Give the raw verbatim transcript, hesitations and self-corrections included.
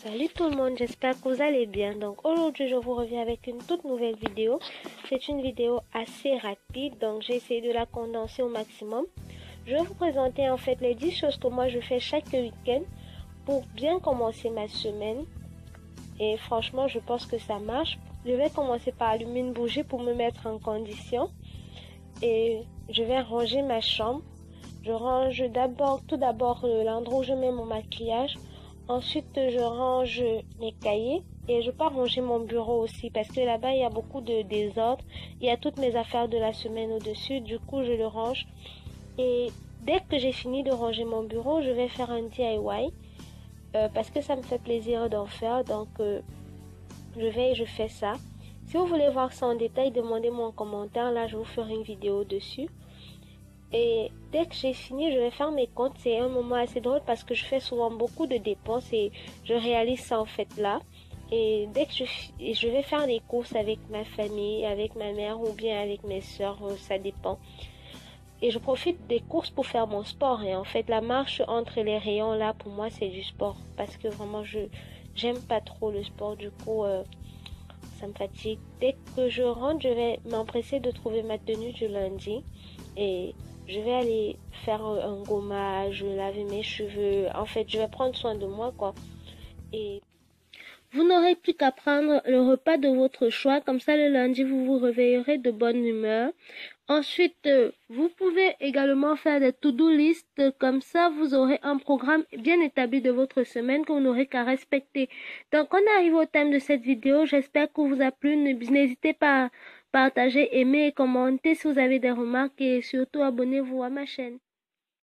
Salut tout le monde, j'espère que vous allez bien. Donc aujourd'hui je vous reviens avec une toute nouvelle vidéo. C'est une vidéo assez rapide, donc j'ai essayé de la condenser au maximum. Je vais vous présenter en fait les dix choses que moi je fais chaque week-end pour bien commencer ma semaine. Et franchement je pense que ça marche. Je vais commencer par allumer une bougie pour me mettre en condition. Et je vais ranger ma chambre. Je range d'abord, tout d'abord l'endroit où je mets mon maquillage. Ensuite, je range mes cahiers et je pars ranger mon bureau aussi parce que là-bas, il y a beaucoup de désordre. Il y a toutes mes affaires de la semaine au-dessus. Du coup, je le range. Et dès que j'ai fini de ranger mon bureau, je vais faire un D I Y euh, parce que ça me fait plaisir d'en faire. Donc, euh, je vais et je fais ça. Si vous voulez voir ça en détail, demandez-moi en commentaire. Là, je vous ferai une vidéo dessus. Et dès que j'ai fini, je vais faire mes comptes. C'est un moment assez drôle parce que je fais souvent beaucoup de dépenses et je réalise ça en fait là. Et dès que je, je vais faire les courses avec ma famille, avec ma mère ou bien avec mes soeurs, ça dépend. Et je profite des courses pour faire mon sport. Et en fait, la marche entre les rayons là, pour moi, c'est du sport. Parce que vraiment, je j'aime pas trop le sport. Du coup, euh, ça me fatigue. Dès que je rentre, je vais m'empresser de trouver ma tenue du lundi. Et je vais aller faire un gommage, laver mes cheveux. En fait, je vais prendre soin de moi, quoi. Et vous n'aurez plus qu'à prendre le repas de votre choix. Comme ça, le lundi, vous vous réveillerez de bonne humeur. Ensuite, vous pouvez également faire des to-do list. Comme ça, vous aurez un programme bien établi de votre semaine que vous n'aurez qu'à respecter. Donc, on arrive au thème de cette vidéo. J'espère que vous a plu. N'hésitez pas à partager, aimer et commenter si vous avez des remarques. Et surtout, abonnez-vous à ma chaîne.